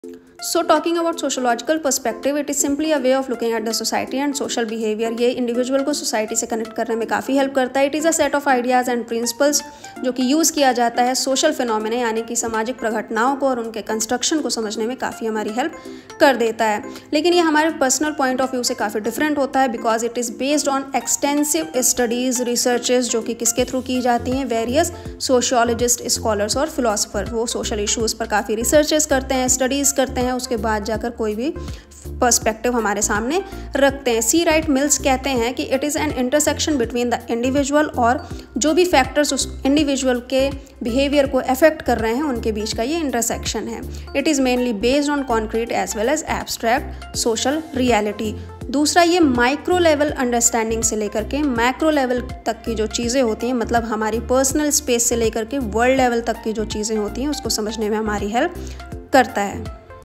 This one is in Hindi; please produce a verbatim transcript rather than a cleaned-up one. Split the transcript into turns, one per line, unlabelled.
So talking about sociological perspective, it is simply a way of looking at the society and social behaviour. ये इंडिविजुअल को सोसाइटी से कनेक्ट करने में काफ़ी हेल्प करता है। It is a set of ideas and principles जो कि यूज़ किया जाता है सोशल फिनोमेना यानी कि सामाजिक प्रघटनाओं को और उनके कंस्ट्रक्शन को समझने में काफ़ी हमारी हेल्प कर देता है। लेकिन ये हमारे पर्सनल पॉइंट ऑफ व्यू से काफ़ी डिफरेंट होता है because it is based on extensive studies, researches जो कि किसके थ्रू की जाती हैं, वेरियस सोशियोलॉजिस्ट, स्कॉलर्स और फिलोसफर। वो सोशल इशूज़ पर काफ़ी रिसर्चेज करते हैं, स्टडीज़ करते हैं, उसके बाद जाकर कोई भी पर्सपेक्टिव हमारे सामने रखते हैं। सी राइट मिल्स कहते हैं कि it is an intersection between the individual और जो भी फैक्टर्स उस इंडिविजुअल के बिहेवियर को अफेक्ट कर रहे हैं उनके बीच का ये इंटरसेक्शन है। It is mainly based on concrete as well as abstract social reality. दूसरा, ये माइक्रो लेवल अंडरस्टैंडिंग से लेकर के मैक्रो लेवल तक की जो चीज़ें होती हैं, मतलब हमारी पर्सनल स्पेस से लेकर के वर्ल्ड लेवल तक की जो चीज़ें होती हैं उसको समझने में हमारी हेल्प करता है।